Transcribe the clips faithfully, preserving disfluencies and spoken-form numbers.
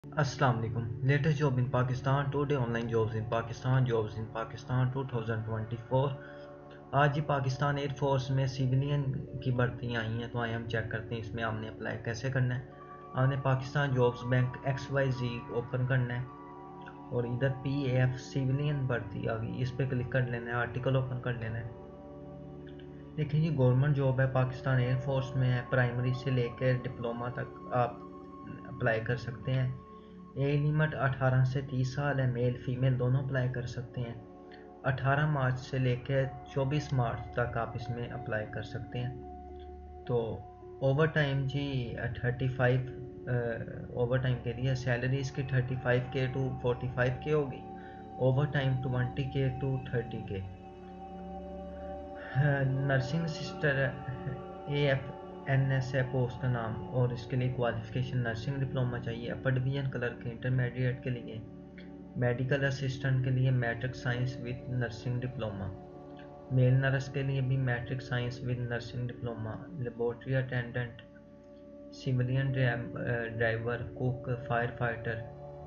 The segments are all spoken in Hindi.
अस्सलाम वालेकुम। Latest job in Pakistan today, online jobs in Pakistan, jobs in Pakistan two thousand twenty four. आज ही पाकिस्तान एयरफोर्स में सिविलियन की भर्तियाँ आई हैं, तो आइए हम चेक करते हैं इसमें हमने अप्लाई कैसे करना है। हमने Pakistan jobs bank X Y Z open करना है और इधर पी ए एफ सिविलियन भर्ती आ गई, इस पर क्लिक कर लेना है, आर्टिकल ओपन कर लेना है। देखिए ये गवर्नमेंट जॉब है, पाकिस्तान एयरफोर्स में है, प्राइमरी से लेकर डिप्लोमा तक आप अप्लाई कर सकते हैं। एज लिमिट अठारह से तीस साल है, मेल फीमेल दोनों अप्लाई कर सकते हैं। अठारह मार्च से लेकर चौबीस मार्च तक आप इसमें अप्लाई कर सकते हैं। तो ओवर टाइम जी थर्टी फाइव ओवर टाइम के लिए सैलरी इसकी thirty five K to forty five K होगी, over time twenty K to thirty K. Nursing sister A F N S है पोस्ट का नाम, और इसके लिए क्वालिफिकेशन नर्सिंग डिप्लोमा चाहिए। अपर डिवीजन क्लर्क इंटरमीडिएट के लिए, मेडिकल असिस्टेंट के लिए matric science with nursing diploma, male nurse के लिए भी matric science with nursing diploma, laboratory attendant, civilian driver, cook, fire fighter.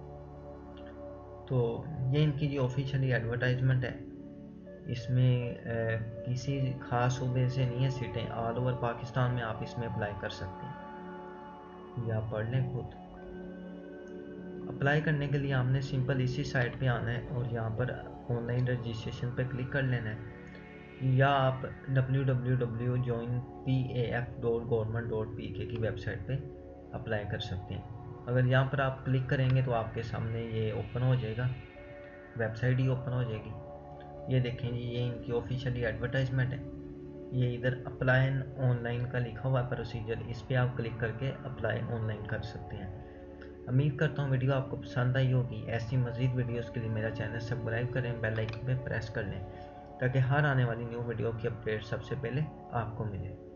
तो ये इनकी जो ऑफिशियली एडवर्टाइजमेंट है, इसमें आ, किसी खास सूबे से नहीं है सीटें, ऑल ओवर पाकिस्तान में आप इसमें अप्लाई कर सकते हैं, या पढ़ लें खुद। अप्लाई करने के लिए आपने सिंपल इसी साइट पे आना है और यहाँ पर ऑनलाइन रजिस्ट्रेशन पे क्लिक कर लेना है, या आप W W W dot join P A F dot government dot P K की वेबसाइट पे अप्लाई कर सकते हैं। अगर यहाँ पर आप क्लिक करेंगे तो आपके सामने ये ओपन हो जाएगा, वेबसाइट ही ओपन हो जाएगी। ये देखें जी, ये इनकी ऑफिशियली एडवर्टाइजमेंट है। ये इधर अप्लाई ऑनलाइन का लिखा हुआ है प्रोसीजर, इस पर आप क्लिक करके अप्लाई ऑनलाइन कर सकते हैं। उम्मीद करता हूँ वीडियो आपको पसंद आई होगी। ऐसी मज़ीद वीडियोस के लिए मेरा चैनल सब्सक्राइब करें, बेल आइकन पे प्रेस कर लें ताकि हर आने वाली न्यू वीडियो की अपडेट सबसे पहले आपको मिले।